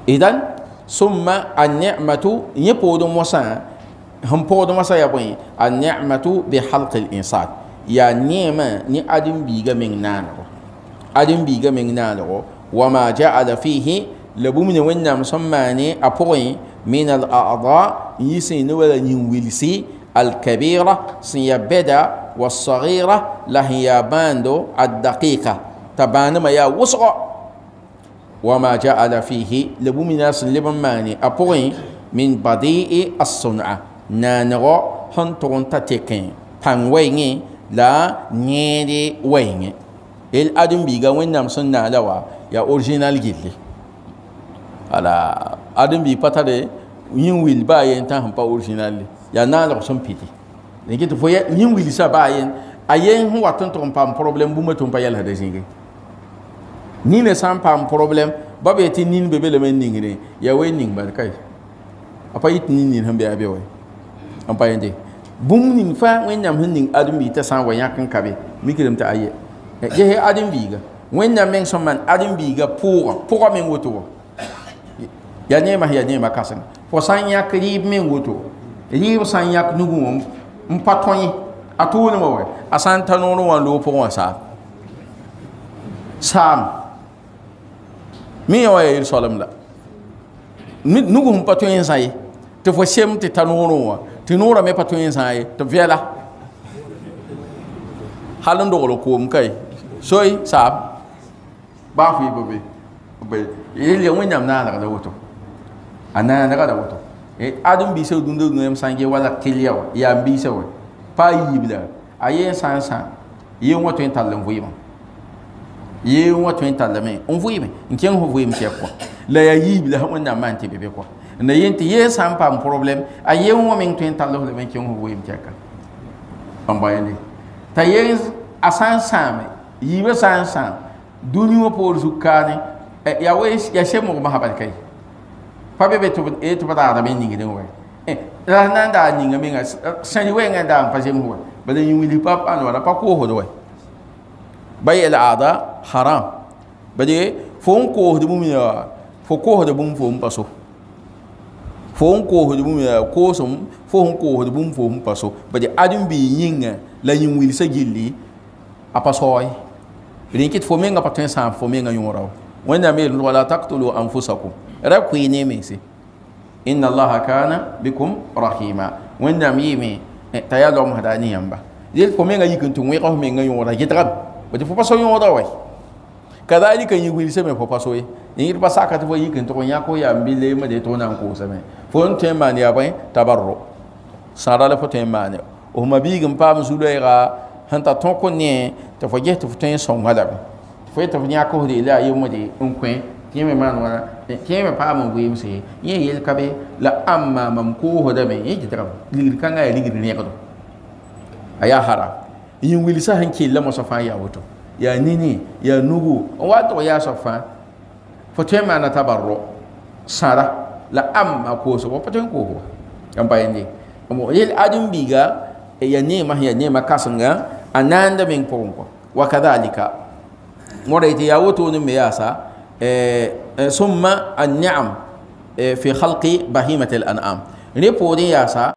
idan summa an-ni'matu yepodum wasa هم بودم سيابوين النعمة بحلق الإنسان يا نعمة ني أدم بيجا من نانو أدم بيجا من نانو وما جعل فيه لبومن وين مسماني أبوين من الأعضاء يسين ولا ينولسي الكبيرة سيبدا والصغيرة لهي باندو الدقيقة تبان ما يا وسق وما جعل فيه لبومن سلبماني أبوين من بديء الصنعة نانغو هنتون تاتيكين بان ويني لا نيدي ويني الادم بيغا وين نامسن نالوا يا اوريجينال جيلي على ادم بي باتادي ين ويل باين تا هم با اوريجينال يا نالو سون بيتي نيجي تو فويا ين ويل سا باين اين هو واتن پام بروبليم بوما توم با يالا دجينغي ni ne sam pam problem babeti nin bebe le men ningini ya we ning ba kai apa yit nin hambe abe we am payende bum ning fa wen nyam hin ning adum bi ta san wa yakan kabe mikirim ta aye je he adum bi ga wen nyam men so man adum bi ga pour men woto ya ne ma kasan fo san yak rib men woto rib san yak nugu m patonyi atunu mo we asan tanoro wan lo pour wan sam mi yo e solam la nugu m patonyi sai te fo sem te tanoro wa ti nora me patoyin sai to viela halan do ko kai soy sab ba fi be ile won nyam na da woto ana na da woto e adum bi se dundu ngem sange wala kiliya ya bi se we pa yibla ayen san ye woto en talan voyima ye woto en talame on voyima nken ho voyima te ko la ya yibla won na man te be ko na yenti ye sam pam problem a ye wo men tuen tallo le men ken ho wo imteka ambayani ta ye asan same yibe san duni wo por zukane ya we ya shemo ma haban kai fa be to e to bada da men ngi we la nanda ninga menga sani we nganda pa jem ho bada yuli pap an wala pa ko ho do we bay al aada haram bade fon ko do mum ya fo ko do bum fo paso fon ko ho dum ya ko som fon ko ho dum fo paso ba di adum bi yinga la yin wil sa gilli apa soy rinkit fo menga paten sa fo menga yoro wanda me wala taqtulu anfusakum rakwi ne me si inna allaha kana bikum rahima wanda mi me tayalom hadani yamba dil fo menga yikin tun we ko menga yoro gitrab ba di fo paso yoro way kadhalika yin wil sa me fo paso yir pasaka to yikin to nya ko ya mbile ma de to nan ko sa me fon temani ya bay tabarru sara la foten mani o ma bigum pam zuleira hanta ton ko ne to fo jeto foten son wala fo to nya ko de la yimo de un kwen tieme man wala tieme pam wi mse ye yel kabe la amma mam ko ho da me yi tram ligir kanga ya ligir ne ko aya hara yin wilisa hanki la mo safa ya woto ya nini ya nugu wa to ya safa foten man tabarru sara la amma ko so paton ko ko am bayende mo yel adum biga ya nema kasanga ananda men ponko wa kadhalika morayti ya woto no meyasa summa an-ni'am fi khalqi bahimatil an'am repodi yasa